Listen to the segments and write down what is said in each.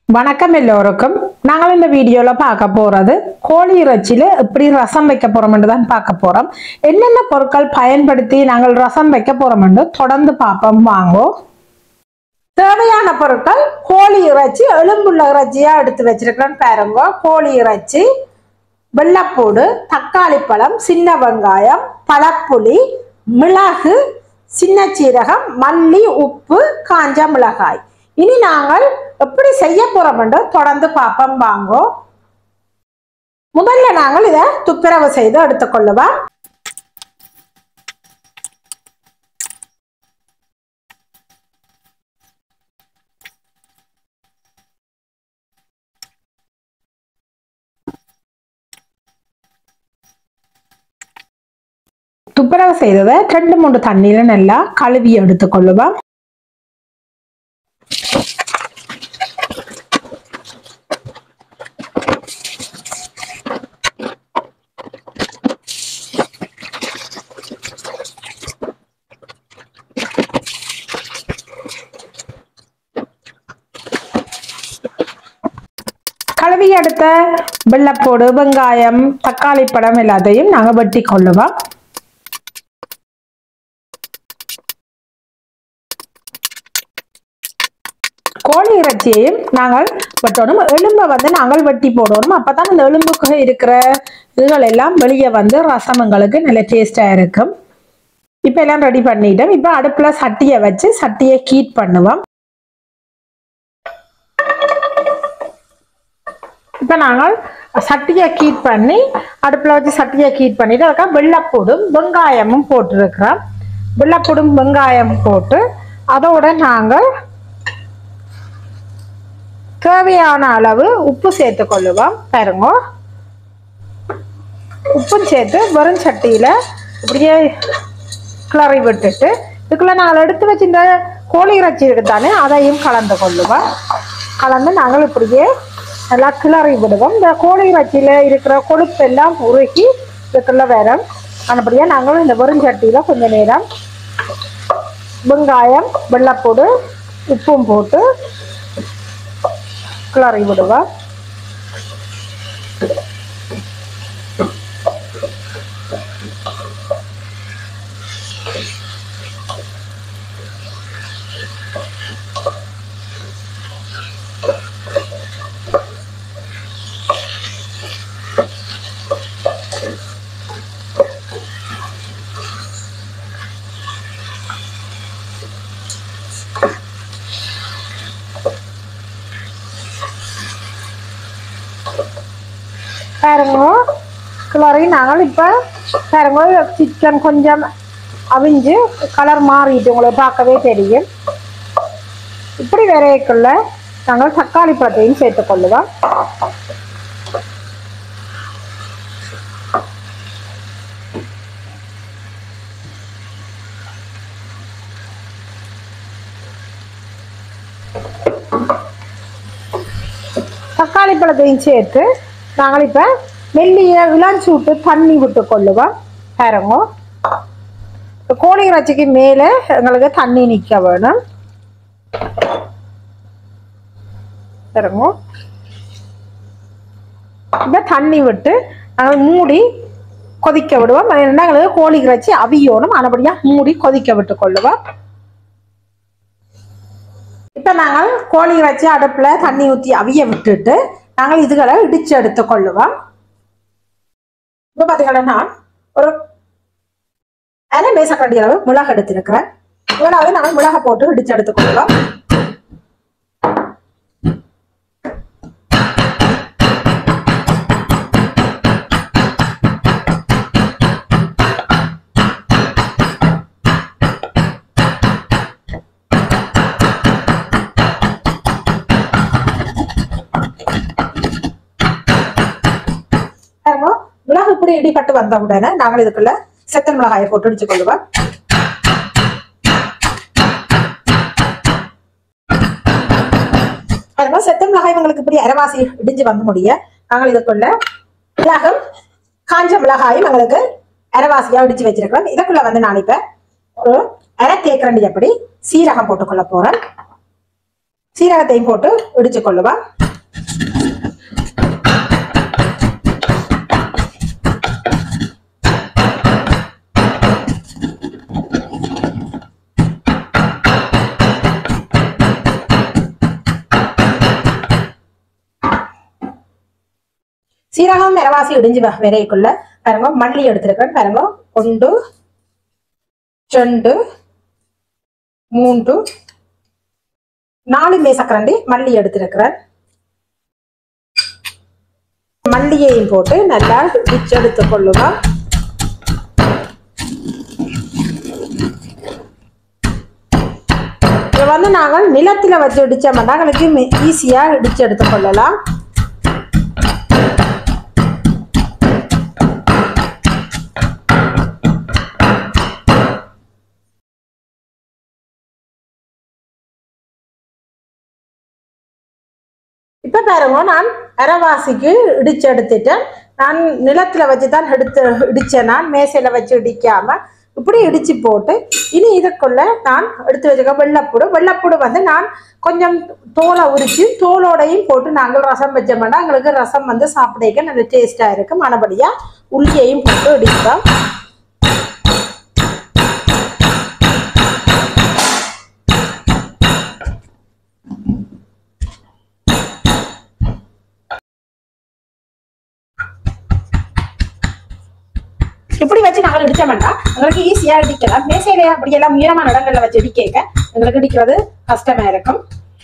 வணக்கம் எல்லோருக்கும். நாங்கள் இந்த வீடியோல பார்க்க போறது கோழி இறைச்சியில எப்படி ரசம் வைக்க போறோம்னு தான் பார்க்க போறோம். என்னென்ன பொருட்கள் பயன்படுத்தி நாங்கள் ரசம் வைக்க போறோம்னு தொடர்ந்து பார்ப்போம். வாங்கோ. தேவையான பொருட்கள்: கோழி இறைச்சி, எலும்புள்ள இறைச்சியா எடுத்து வச்சிருக்கிறேன் பாருங்க. கோழி இறைச்சி, வெள்ளைப்பூடு, தக்காளி பழம், சின்ன வெங்காயம், பழப்புளி, மிளகு, சின்ன சீரகம், மல்லி, உப்பு, காஞ்ச மிளகாய். இனி நாங்கள் எப்படி செய்ய போறோம் என்று தொடர்ந்து பார்ப்போம். வாங்கோ. முதல்ல நாங்கள் இதை துப்புரவு செய்து எடுத்துக்கொள்ளுவோம். துப்புரவு செய்ததை 2-3 தண்ணீர நல்லா கழுவி எடுத்துக்கொள்ளுவோம். கழுவி எடுத்த வெள்ளைப்பூடு, வெங்காயம், தக்காளி பழம் எல்லாத்தையும் நாங்கள் வெட்டி கொள்ளுவோம். கோழி இறைச்சியையும் நாங்கள் வெட்டணும். எலும்பை நாங்கள் வெட்டி போடணும். அப்பதான் இந்த எலும்புக்கு இருக்கிற இதுகள் எல்லாம் வெளியே ரசம் எங்களுக்கு நல்ல டேஸ்டா இருக்கும். இப்ப எல்லாம் ரெடி பண்ணிட்டோம். இப்ப அடுப்புல சட்டியை வச்சு சட்டியை ஹீட் பண்ணுவோம். இப்ப நாங்கள் சட்டியை ஹீட் பண்ணி அடுப்புல வச்சு சட்டியை ஹீட் பண்ணிட்டு அதுக்காக வெள்ளைப்பூடும் வெங்காயமும் போட்டுருக்கிறோம். வெள்ளைப்பூடும் வெங்காயம் போட்டு அதோட நாங்கள் தேவையான அளவு உப்பு சேர்த்து கொள்ளுவோம். பாருங்க, உப்பும் சேர்த்து வெறும் சட்டியில இப்படியே கிளறி விட்டுட்டு இதுக்குள்ள நாங்கள் எடுத்து வச்சு இந்த கோழி இறைச்சி இருக்குதானே அதையும் கலந்து கொள்ளுவோம். கலந்து நாங்கள் இப்படியே நல்லா கிளறி விடுவோம். இந்த கோழி இறைச்சியில இருக்கிற கொழுப்பு எல்லாம் உருகி இதுக்குள்ள வரும். அப்படியே நாங்களும் இந்த வெறும் சட்டியில கொஞ்ச நேரம் வெங்காயம், வெள்ளைப்பூடு, உப்பும் போட்டு கிளறி விடுவோம். பாருங்க, கிளறி நாங்கள் இப்போ பாருங்க சிக்கன் கொஞ்சம் அவிஞ்சு கலர் மாறிட்டு உங்களுக்கு பார்க்கவே தெரியும். இப்படி வரைக்குள்ள நாங்கள் தக்காளி பழத்தையும் சேர்த்துக்கொள்ளுவோம். தக்காளி பழத்தையும் சேர்த்து நாங்கள் இப்ப மெல்லிய விளாஞ்சி விட்டு தண்ணி விட்டு கொள்ளுவோம். பாருங்க, கோழி இறைச்சிக்கு மேல எங்களுக்கு தண்ணி நிக்க வேணும். பாருங்க, இப்ப தண்ணி விட்டு நாங்கள் மூடி கொதிக்க விடுவோம். எங்களுக்கு கோழி இறைச்சி அவியோனும் அதுபடியா மூடி கொதிக்க விட்டு கொள்ளுவோம். இப்ப நாங்கள் கோழி இறைச்சி அடுப்புல தண்ணி ஊற்றி அவிய விட்டுட்டு நாங்கள் இதுகளை இடிச்சு எடுத்து கொள்ளுவோம். இப்ப பாத்தீங்கன்னா நான் ஒரு அரை மேசக்கண்டி அளவு மிளகு எடுத்திருக்கிறேன். முதலாவது நாங்கள் மிளகை போட்டு இடிச்சு எடுத்துக் கொள்ளுவோம். மிளகு இப்படி இடிப்பட்டு வந்த உடனே நாங்கள் இதுக்குள்ள செத்தல் மிளகாயை போட்டு இடிச்சு கொள்ளுவோம். செத்தல் மிளகாய் உங்களுக்கு இப்படி அரைவாசி இடிஞ்சு வந்து முடிய நாங்கள் இதுக்குள்ள மிளகும் காஞ்ச மிளகாயும் எங்களுக்கு அரைவாசியா இடிச்சு வச்சிருக்கிறோம். இதுக்குள்ள நான் இப்ப ஒரு அரை தேக்கரண்டி எப்படி சீரகம் போட்டுக்கொள்ள போறேன். சீரகத்தையும் போட்டு இடிச்சு கொள்ளுவோம். சீரகம் மிளவாசி இடிஞ்சு விரைக்குள்ள பாருங்க மல்லி எடுத்திருக்கேன் பாருங்க 1 2 3 4 மேசக்கரண்டி மல்லி எடுத்திருக்கிறேன். மல்லியையும் போட்டு நல்லா இடிச்சு எடுத்துக் கொள்ளுவோம். இதை வந்து நாங்கள் நிலத்துல வச்சு இடிச்சோம்னா எங்களுக்கு ஈஸியா இடிச்சு எடுத்துக் கொள்ளலாம். இப்ப பாருங்க நான் அரைவாசிக்கு இடிச்சு எடுத்துட்டேன். நான் நிலத்துல வச்சுதான் இடிச்சேன். நான் மேசையில வச்சு இடிக்காம இப்படி இடிச்சு போட்டு இனி இதுக்குள்ள நான் எடுத்து வச்சுக்க வெள்ளைப்பூடு வந்து நான் கொஞ்சம் தோலை உரிச்சு தோலோடையும் போட்டு நாங்கள் ரசம் வச்சோம்னா எங்களுக்கு ரசம் வந்து சாப்பிட நல்ல டேஸ்டா இருக்கு. மறுபடியா உள்ளியையும் போட்டு இடிப்போம். இப்படி வச்சு நாங்கள் இடிச்சோம்னா எங்களுக்கு ஈஸியா இடிக்கலாம். மேசையில அப்படியெல்லாம் உயரமான இடங்கள்ல வச்சு இடிக்க எங்களுக்கு இடிக்கிறது கஷ்டமா இருக்கும்.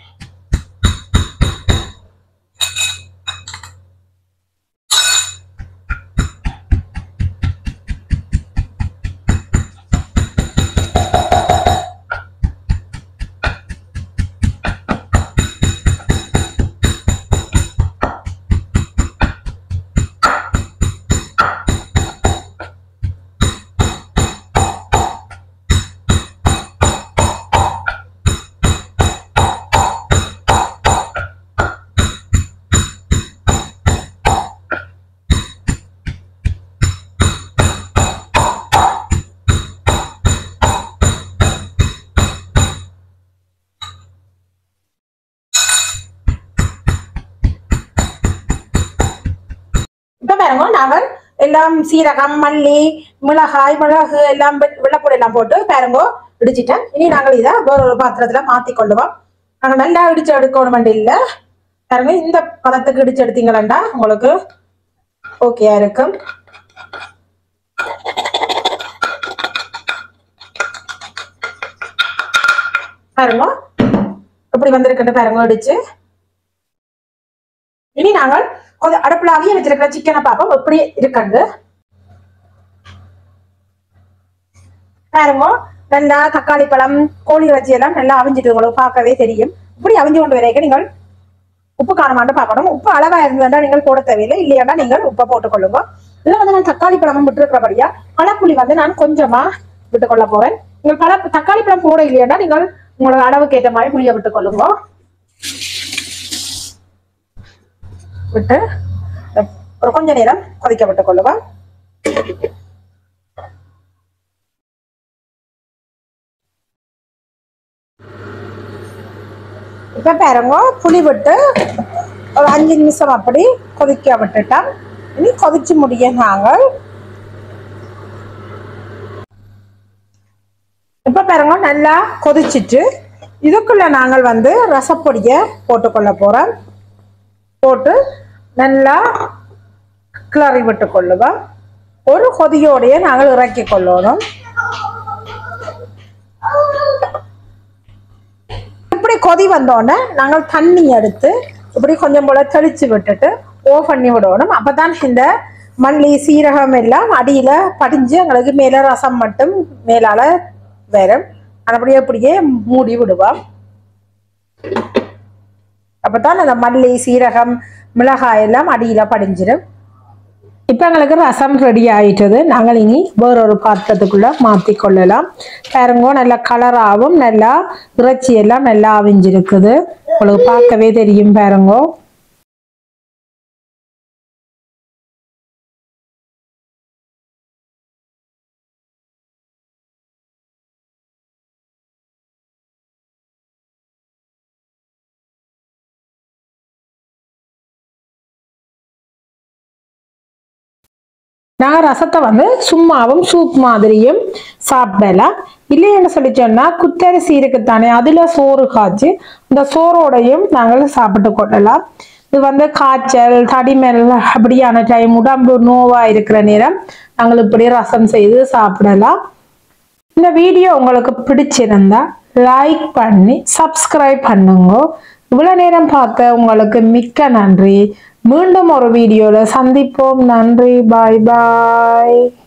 இப்ப பாருங்க நாங்கள் எல்லாம் சீரகம் மல்லி மிளகு எல்லாம் வெள்ளைப்பூடு எல்லாம் போட்டு பாருங்க இடிச்சிட்டேன். இனி நாங்கள் இதை வேற ஒரு பாத்திரத்துல மாத்தி கொள்ளுவோம். நாங்கள் நல்லா இடிச்சு எடுக்கணும் இல்ல பாருங்க இந்த பதத்துக்கு இடிச்சு எடுத்தீங்களா உங்களுக்கு ஓகேயா இருக்கும். பாருங்க இப்படி வந்திருக்கு பாருங்க இடிச்சு. இனி நாங்கள் அடுப்புல அவிய வச்சிருக்கிற சிக்கனை பார்ப்போம் எப்படி இருக்கு. பாருங்க நல்லா தக்காளி பழம் கோழி இறைச்சி எல்லாம் நல்லா அவிஞ்சிட்டு உங்களுக்கு பார்க்கவே தெரியும். இப்படி அவிஞ்சு கொண்டு வரைக்கும் நீங்கள் உப்பு காரமாண்டு பார்க்கணும். உப்பு அளவா இருந்தா நீங்கள் போட தேவையில்லை, இல்லையாண்டா நீங்கள் உப்பை போட்டுக்கொள்ளுங்க. இதுல வந்து நான் தக்காளி பழமும் விட்டு இருக்கிறபடியா பழப்புளி வந்து நான் கொஞ்சமா விட்டுக்கொள்ள போறேன். நீங்கள் தக்காளி பழம் போட இல்லையாண்டா நீங்கள் உங்களோட அளவுக்கு ஏற்ற மாதிரி புளிய விட்டுக்கொள்ளுங்க. விட்டு ஒரு கொஞ்ச நேரம் கொதிக்க விட்டுக் கொள்ளுவோம். இப்ப பாருங்க புளி விட்டு ஒரு 5 நிமிஷம் அப்படி கொதிக்க விட்டுட்டோம். இனி கொதிச்சு முடிய நாங்கள் இப்ப பாருங்க நல்லா கொதிச்சுட்டு இதுக்குள்ள நாங்கள் வந்து ரசப்பொடிய போட்டுக்கொள்ள போறோம். போட்டு நல்லா கிளறி விட்டுக் கொள்ளுவோம். ஒரு கொதியோடைய நாங்கள் இறக்கி கொள்ளணும். இப்படி கொதி வந்தோடனே நாங்கள் தண்ணி எடுத்து இப்படி கொஞ்சம் போல தெளிச்சு விட்டுட்டு ஓஃப் பண்ணி விடணும். அப்பதான் இந்த மல்லி சீரகம் எல்லாம் அடியில படிஞ்சு எங்களுக்கு மேல ரசம் மட்டும் மேலால வரும். அப்படியே அப்படியே மூடி விடுவோம். அப்பதான் அந்த மல்லி சீரகம் மிளகாய் எல்லாம் அடியில படிஞ்சிடும். இப்ப எங்களுக்கு ரசம் ரெடி ஆயிட்டது. நாங்கள் இனி வேறொரு பாத்திரத்துக்குள்ள மாத்தி கொள்ளலாம். பாருங்க நல்லா கலராகவும் நல்லா இறைச்சி எல்லாம் நல்லா அவிஞ்சிருக்குது. உங்களுக்கு பார்க்கவே தெரியும் பாருங்க. நாங்கள் ரசத்தை வந்து சும்மாவும் சூப் மாதிரியும் சாப்பிடலாம். இல்லைன்னு சொல்லி சொன்னா குத்தரிசி இருக்குத்தானே, அதுல சோறு காய்ச்சி இந்த சோறோடையும் நாங்கள் சாப்பிட்டு கொள்ளலாம். இது வந்து காய்ச்சல் தடிமல் அப்படியான டைம், உடம்பு நோவா இருக்கிற நேரம் நாங்கள் இப்படி ரசம் செய்து சாப்பிடலாம். இந்த வீடியோ உங்களுக்கு பிடிச்சிருந்தா லைக் பண்ணி சப்ஸ்கிரைப் பண்ணுங்க. இவ்வளவு நேரம் பார்த்த உங்களுக்கு மிக்க நன்றி. மீண்டும் ஒரு வீடியோல சந்திப்போம். நன்றி. பாய் பாய்.